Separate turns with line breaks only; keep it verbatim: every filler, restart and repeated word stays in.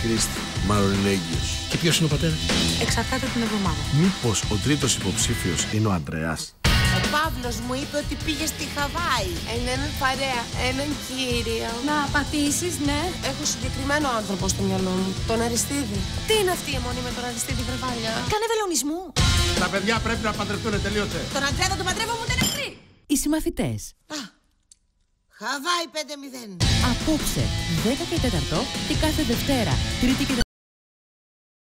Χρήστη, μάλλον είναι έγκυος.
Και ποιος είναι ο πατέρας?
Εξαρτάται την εβδομάδα.
Μήπως ο τρίτος υποψήφιος είναι ο Αντρέας?
Ο Παύλος μου είπε ότι πήγε στη Χαβάη. Έναν παρέα, έναν κύριο.
Να πατήσεις, ναι.
Έχω συγκεκριμένο άνθρωπο στο μυαλό μου. Τον Αριστίδη. Τι είναι αυτή η αιμονή με τον Αριστίδη, βρεβάλια?
Κάνε βελονισμού.
Τα παιδιά πρέπει να παντρευτούν, τελείωσε.
Τον Αντρέα θα τον παντρεύω μου δεν εχθρή.
Οι συμμαθητές.
Α, Χαβάη πέντε μηδέν.
Απόψε, δέκα και τέσσερα και κάθε Δευτέρα, Τρίτη και